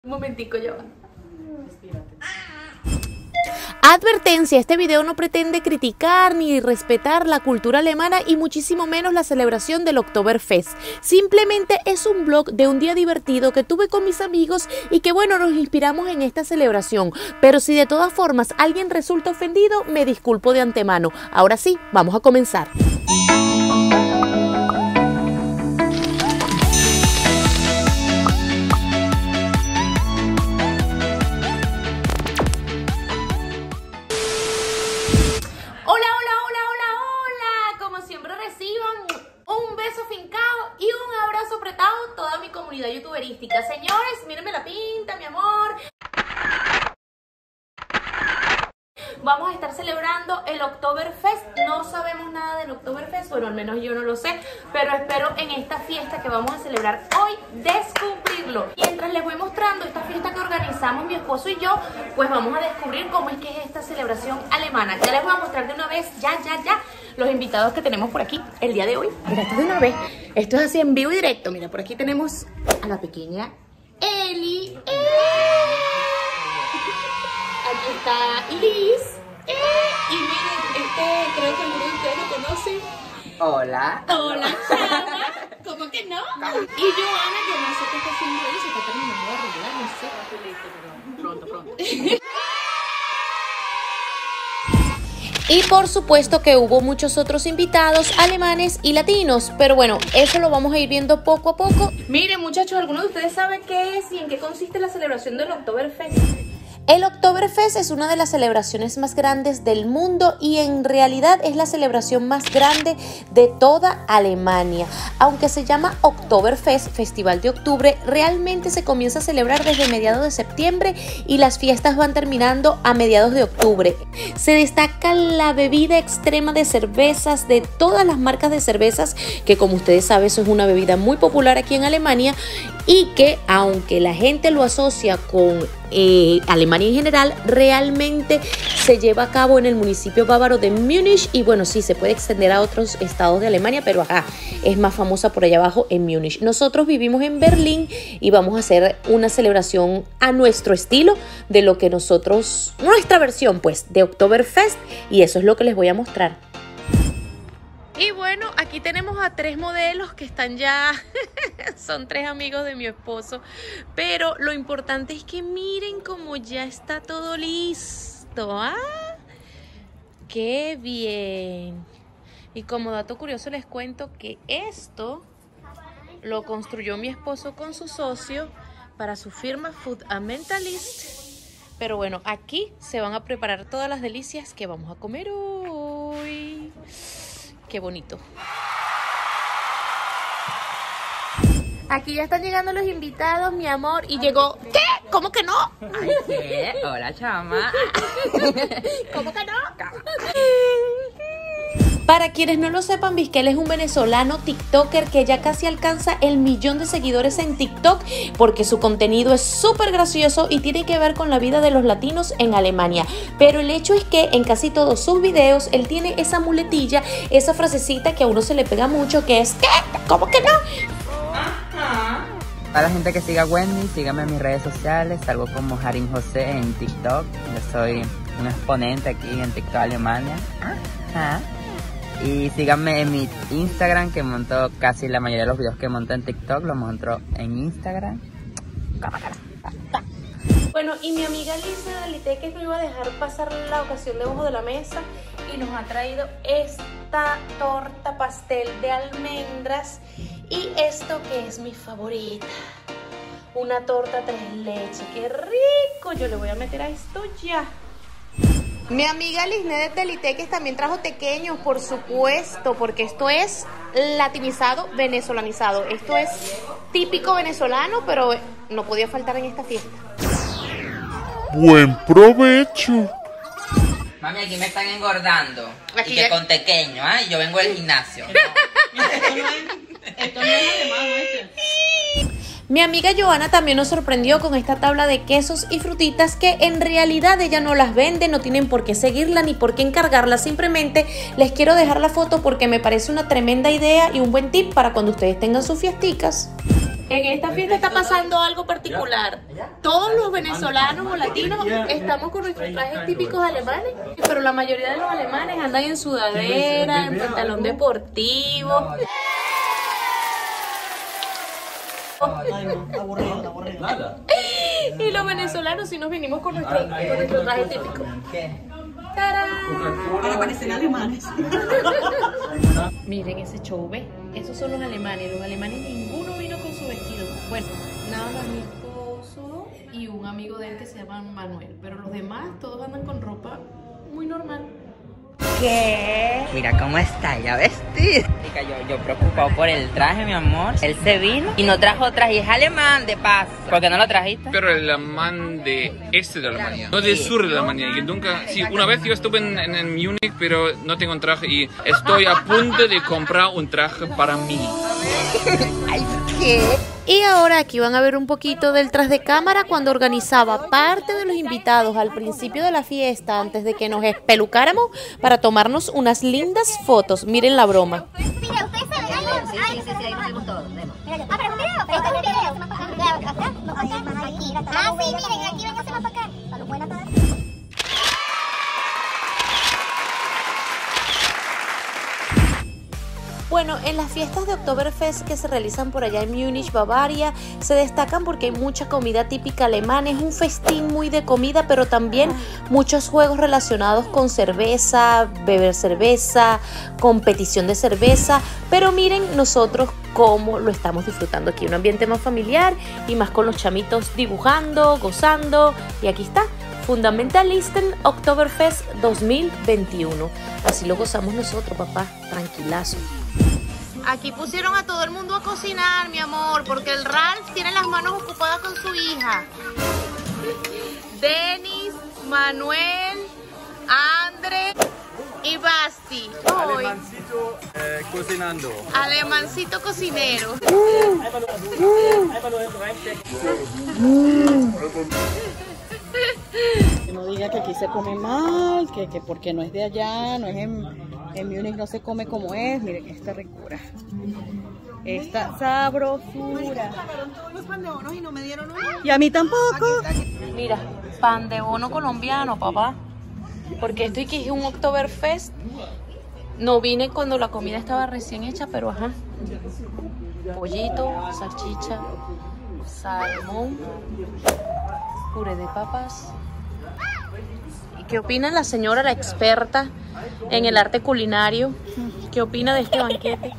Un momentico, yo. Advertencia, este video no pretende criticar ni respetar la cultura alemana y muchísimo menos la celebración del Oktoberfest. Simplemente es un vlog de un día divertido que tuve con mis amigos y que bueno, nos inspiramos en esta celebración. Pero si de todas formas alguien resulta ofendido, me disculpo de antemano. Ahora sí, vamos a comenzar. Toda mi comunidad youtuberística. Señores, mírenme la pinta, mi amor. Vamos a estar celebrando el Oktoberfest. No sabemos nada del Oktoberfest, bueno, al menos yo no lo sé, pero espero en esta fiesta que vamos a celebrar hoy descubrirlo. Mientras les voy mostrando esta fiesta que organizamos mi esposo y yo, pues vamos a descubrir cómo es que es esta celebración alemana. Ya les voy a mostrar de una vez, ya los invitados que tenemos por aquí el día de hoy. Mira, esto de una vez, esto es así en vivo y directo. Mira, por aquí tenemos a la pequeña Eli. Aquí está Liz. Y miren, creo que algunos de ustedes lo conocen. Hola. Hola, Chama. ¿Cómo que no? Y Joana, yo no sé qué está haciendo ahí, se está terminando de arreglar, no sé. Pronto. Y por supuesto que hubo muchos otros invitados alemanes y latinos, pero bueno, eso lo vamos a ir viendo poco a poco. Miren, muchachos, ¿algunos de ustedes saben qué es y en qué consiste la celebración del Oktoberfest? El Oktoberfest es una de las celebraciones más grandes del mundo y en realidad es la celebración más grande de toda Alemania. Aunque se llama Oktoberfest, Festival de Octubre, realmente se comienza a celebrar desde mediados de septiembre y las fiestas van terminando a mediados de octubre. Se destaca la bebida extrema de cervezas de todas las marcas de cervezas, que como ustedes saben, eso es una bebida muy popular aquí en Alemania y que aunque la gente lo asocia con Alemania en general, realmente se lleva a cabo en el municipio bávaro de Múnich y bueno, sí, se puede extender a otros estados de Alemania, pero acá es más famosa por allá abajo en Múnich. Nosotros vivimos en Berlín y vamos a hacer una celebración a nuestro estilo de lo que nosotros, nuestra versión pues de Oktoberfest, y eso es lo que les voy a mostrar. Y bueno, aquí tenemos a 3 modelos que están ya, son 3 amigos de mi esposo, pero lo importante es que miren cómo ya está todo listo, ¿ah? ¡Qué bien! Y como dato curioso les cuento que esto lo construyó mi esposo con su socio para su firma Fundamentalist. Pero bueno, aquí se van a preparar todas las delicias que vamos a comer hoy. Qué bonito. Aquí ya están llegando los invitados, mi amor. Y llegó... ¿Qué? ¿Cómo que no? Ay, ¿qué? Hola, chama. ¿Cómo que no? Para quienes no lo sepan, Vizquel es un venezolano tiktoker que ya casi alcanza el 1.000.000 de seguidores en TikTok porque su contenido es súper gracioso y tiene que ver con la vida de los latinos en Alemania. Pero el hecho es que en casi todos sus videos él tiene esa muletilla, esa frasecita que a uno se le pega mucho, que es ¿qué? ¿Cómo que no? Ajá. Para la gente que siga a Wendy, síganme en mis redes sociales, salgo como Harim José en TikTok. Yo soy un exponente aquí en TikTok Alemania. Ajá. Y síganme en mi Instagram, que monto casi la mayoría de los videos que monto en TikTok, los monto en Instagram. Bueno, y mi amiga Lisa de Liteques no iba a dejar pasar la ocasión debajo de la mesa y nos ha traído esta torta pastel de almendras y esto que es mi favorita, una torta 3 leches. ¡Qué rico! Yo le voy a meter a esto ya. Mi amiga Lisnet de Liteques también trajo tequeños, por supuesto, porque esto es latinizado, venezolanizado. Esto es típico venezolano, pero no podía faltar en esta fiesta. ¡Buen provecho! Mami, aquí me están engordando. Aquí y que ya... con tequeño, ¿ah? Yo vengo del gimnasio. Esto no es alemán, Mi amiga Joana también nos sorprendió con esta tabla de quesos y frutitas que en realidad ella no las vende, no tienen por qué seguirla ni por qué encargarla, simplemente les quiero dejar la foto porque me parece una tremenda idea y un buen tip para cuando ustedes tengan sus fiesticas. En esta fiesta está pasando algo particular. Todos los venezolanos o latinos estamos con nuestros trajes típicos alemanes, pero la mayoría de los alemanes andan en sudadera, en pantalón deportivo. Y los venezolanos sí nos vinimos con nuestro traje típico. ¡Tarán! Para parecer alemanes. Miren ese show, ¿ves? Esos son los alemanes. Los alemanes ninguno vino con su vestido. Bueno, nada más mi esposo y un amigo de él que se llama Manuel. Pero los demás todos andan con ropa muy normal. ¿Qué? Mira cómo está ya vestido. Yo preocupado por el traje, mi amor. Él se vino y no trajo traje. Es alemán de paso. ¿Por qué no lo trajiste? Pero el alemán de este de Alemania, no del sur de Alemania. Y nunca, sí, una vez yo estuve en Múnich, pero no tengo un traje y estoy a punto de comprar un traje para mí. Ay, ¿qué? Y ahora aquí van a ver un poquito del tras de cámara cuando organizaba parte de los invitados al principio de la fiesta antes de que nos espelucáramos para tomarnos unas lindas fotos. Miren la broma. Mira, ustedes saben algo. Sí, ahí nos vemos todos. Pero es un video, pero es un video. Ah, sí, miren, aquí ven, se va a tocar. Buenas tardes. Bueno, en las fiestas de Oktoberfest que se realizan por allá en Múnich, Bavaria, se destacan porque hay mucha comida típica alemana. Es un festín muy de comida, pero también muchos juegos relacionados con cerveza, beber cerveza, competición de cerveza. Pero miren nosotros cómo lo estamos disfrutando aquí. Un ambiente más familiar y más con los chamitos dibujando, gozando. Y aquí está. Fundamentalisten Oktoberfest 2021. Así lo gozamos nosotros, papá, tranquilazo. Aquí pusieron a todo el mundo a cocinar, mi amor, porque el Ralph tiene las manos ocupadas con su hija. Denis, Manuel, Andre y Basti. Alemancito cocinando. Alemancito cocinero. Que no diga que aquí se come mal, que porque no es de allá, no es en Múnich, no se come como es. Miren esta ricura, esta sabrosura. Todos los pan de bonos y no me dieron uno. Y a mí tampoco. Mira, pan de bono colombiano, papá. Porque esto y que es un Oktoberfest. No vine cuando la comida estaba recién hecha, pero ajá. Pollito, salchicha, salmón, puré de papas. ¿Y qué opina la señora, la experta en el arte culinario? ¿Qué opina de este banquete?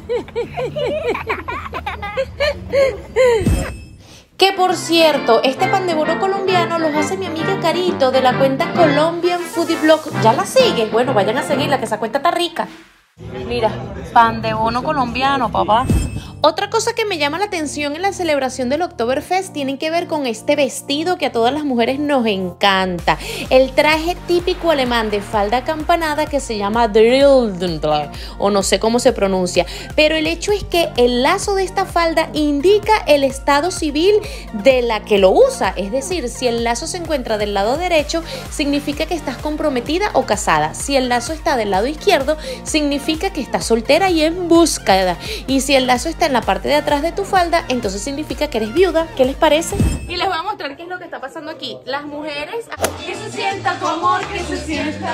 Que por cierto, este pan de bono colombiano los hace mi amiga Carito de la cuenta Colombian Foodie Blog. ¿Ya la siguen? Bueno, vayan a seguirla, que esa cuenta está rica. Mira, pan de bono colombiano, papá. Otra cosa que me llama la atención en la celebración del Oktoberfest tiene que ver con este vestido que a todas las mujeres nos encanta. El traje típico alemán de falda acampanada que se llama Dirndl, o no sé cómo se pronuncia. Pero el hecho es que el lazo de esta falda indica el estado civil de la que lo usa. Es decir, si el lazo se encuentra del lado derecho, significa que estás comprometida o casada. Si el lazo está del lado izquierdo, significa que estás soltera y en búsqueda. Y si el lazo está en la parte de atrás de tu falda, entonces significa que eres viuda. ¿Qué les parece? Y les voy a mostrar qué es lo que está pasando aquí. Las mujeres, que se sienta tu amor, que se sienta.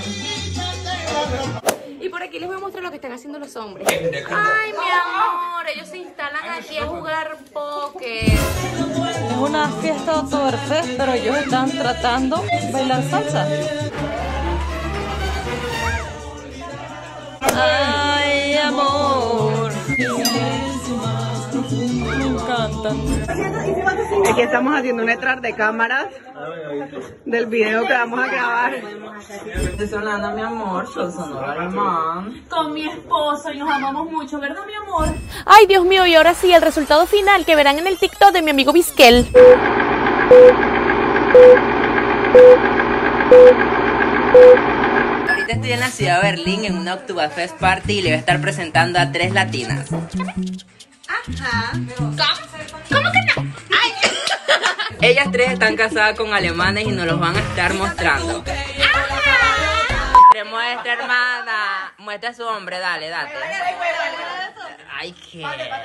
Y por aquí les voy a mostrar lo que están haciendo los hombres. Ay, mi amor, ellos se instalan aquí a jugar póker. Es una fiesta de Oktoberfest, pero ellos están tratando de bailar salsa. Ay, amor. Me encantan. Aquí estamos haciendo un detrás de cámaras del video que vamos a grabar. Estoy sonando, mi amor, yo sono alemán. Con mi esposo y nos amamos mucho, ¿verdad, mi amor? Ay, Dios mío, y ahora sí, el resultado final que verán en el TikTok de mi amigo Vizquel. Ahorita estoy en la ciudad de Berlín en una Oktoberfest party y le voy a estar presentando a 3 latinas. Ajá. ¿Cómo que no? Ay. Ellas 3 están casadas con alemanes y nos los van a estar mostrando. Muestra, hermana. Muestra a su hombre, dale, date. Ay, qué.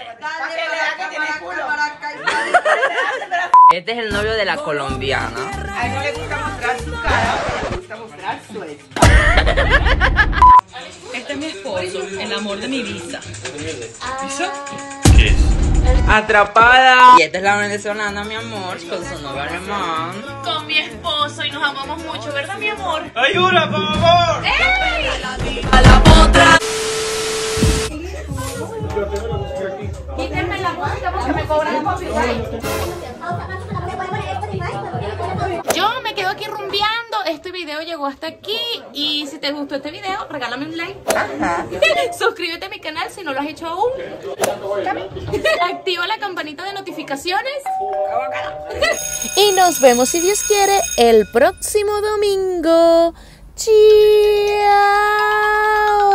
Este es el novio de la colombiana. A él no le gusta mostrar su cara, le gusta mostrar su espalda. Este es mi esposo, el amor de mi vida. ¿Eso? ¿Qué es? Atrapada. Y esta es la venezolana, mi amor, con su novio alemán. Con mi esposo y nos amamos mucho, ¿verdad, mi amor? ¡Ayuda, por favor! Quítenme la música porque me cobran copyright. Yo me quedo aquí rumbeando. Este video llegó hasta aquí. Y si te gustó este video, regálame un like. Suscríbete a mi canal si no lo has hecho aún. Activa la campanita de notificaciones. Y nos vemos, si Dios quiere, el próximo domingo. ¡Chao!